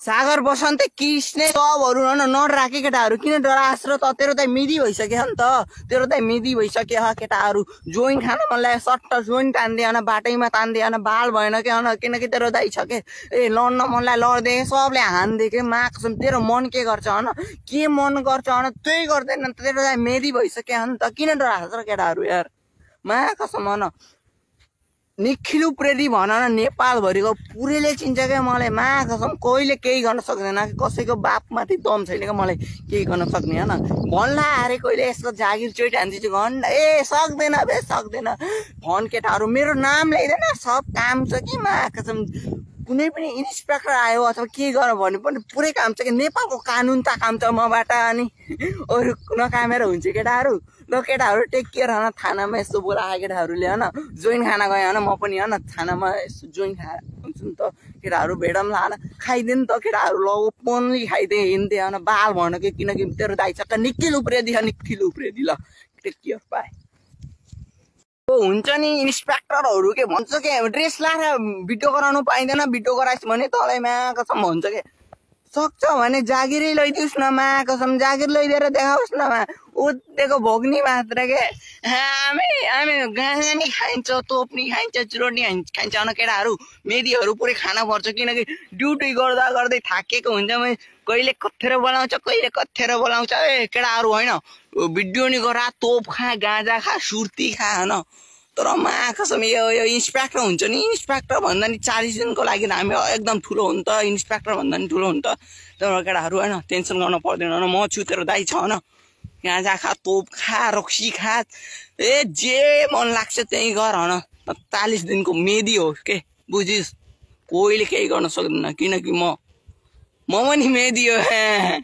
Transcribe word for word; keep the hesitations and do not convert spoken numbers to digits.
सागर बसन्त कृष्ण सबहरु न नडराके केटाहरु किन डरास र त तेरो त मिदी भइसक्यो नि त तेरो त मिदी भइसक्यो ह केटाहरु जोइन खान मन लाग्यो सट्ट जोइन तान्दै हन बाटैमा तान्दै हन बाल भएन के हन किनकि तेरो दाइ छ के ए लड्न मन लाग्यो लड्दै सबले हान्दे के माक्सम तेरो मन के गर्छ हन के मन गर्छ हन त्यही गर्दैन तेरो दाइ मेदी भइसक्यो नि त किन डरास र केटाहरु यार मा कसम हन निखिल उप्रेती भन न नेपाल भरिको पुरैले चिन्छ क्या मलाई मा कसम कोहीले केही गर्न सक्दैन कसैको बापमाथि दम छैन क्या मलाई केही गर्न सक्ने हैन भन्ला अरे कोहीले यसको जागिर चोइट हान्दिछु घण्टा ए सक्दैन बे सक्दैन भन केटाहरु मेरो नाम ल्याइदैन सब काम छ कि मा कसम कुनै पनि इन्स्पेक्टर आयो अथवा के गर भने पनि पुरै काम छ कि नेपालको कानुन त काम छ मबाट अनि अरु नकामेर हुन्छ केटाहरु ल केटाहरु टेक केयर हन थानामा यस्तो बोलाए केटाहरुले हन जोइन खाना गए हन म पनि हन थानामा जोइन खा हुन्छ नि त केटाहरु भेडम लान खाइदिन त केटाहरु ल ओपनली खाइदे हिँड्दै हन बाल भन के किनकि तेरो दाइ छ निखिल उप्रेती निखिल उप्रेती ल टेक केयर बाइ ओ हुन्छ नि इन्स्पेक्टरहरु के भन्छ के ड्रेस लाएर भिडियो गराउनु पाइदैन भिडियो गराइस् भने तलैमा कसम भन्छ के सक्छ भने जागिरै लैदिउस् न मा कसम जागिर लैदिएर देखाउस् न मा उदेको भोग्नी मात्र के हामी हामी गानी खाइन्छ तोप्नी खाइन्छ चुरोटी खाइन्छ न केटाहरु मेदीहरु पुरै खाना पर्छ किनकि ड्युटी गर्दा गर्दै थाकेको हुन्छ म कहिले कथेर बोलाउँछ कहिले कथेर बोलाउँछ ए केटाहरु हैन भिडियो नि गरा तोप खा गाँजा खा सुर्ती खा हन तर मा कसम यो यो इन्स्पेक्टर हुन्छ नि इन्स्पेक्टर भन्दा नि चालीस दिनको लागि हामी एकदम ठुलो हो नि त इन्स्पेक्टर भन्दा नि ठुलो हो नि त तर केटाहरु हैन टेन्सन गर्न पर्दैन न म छु तेरो दाइ छ हन गाँजा खा तोप खा रक्सी खा ए जे मन लाग्छ त्यही गर हन चालीस दिनको मेदी हो के बुझिस् कोहीले केही गर्न सक्दैन किनकि म म पनि मेदी हो